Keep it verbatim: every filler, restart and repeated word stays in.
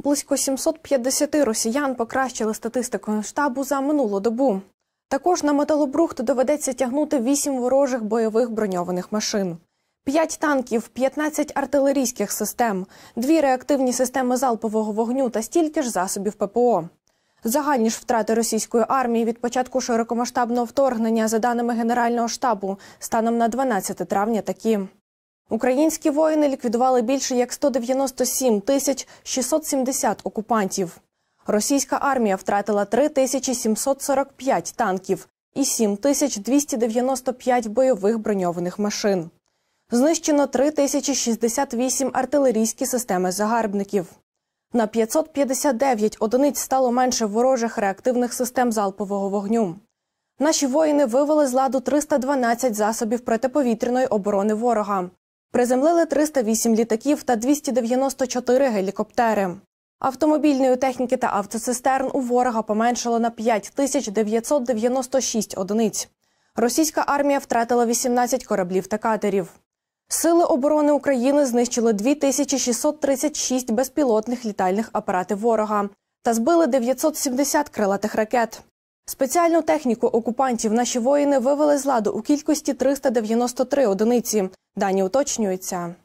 Близько сімсот п'ятдесят росіян покращили статистику Генштабу за минулу добу. Також на металобрухт доведеться тягнути вісім ворожих бойових броньованих машин. П'ять танків, п'ятнадцять артилерійських систем, дві реактивні системи залпового вогню та стільки ж засобів ППО. Загальні ж втрати російської армії від початку широкомасштабного вторгнення, за даними Генерального штабу, станом на дванадцяте травня такі. Українські воїни ліквідували більше як сто дев'яносто сім тисяч шістсот сімдесят окупантів. Російська армія втратила три тисячі сімсот сорок п'ять танків і сім тисяч двісті дев'яносто п'ять бойових броньованих машин. Знищено три тисячі шістдесят вісім артилерійські системи загарбників. На п'ятсот п'ятдесят дев'ять одиниць стало менше ворожих реактивних систем залпового вогню. Наші воїни вивели з ладу триста дванадцять засобів протиповітряної оборони ворога. Приземлили триста вісім літаків та двісті дев'яносто чотири гелікоптери. Автомобільної техніки та автоцистерн у ворога поменшало на п'ять тисяч дев'ятсот дев'яносто шість одиниць. Російська армія втратила вісімнадцять кораблів та катерів. Сили оборони України знищили дві тисячі шістсот тридцять шість безпілотних літальних апаратів ворога та збили дев'ятсот сімдесят крилатих ракет. Спеціальну техніку окупантів наші воїни вивели з ладу у кількості триста дев'яносто три одиниці. Дані уточнюються.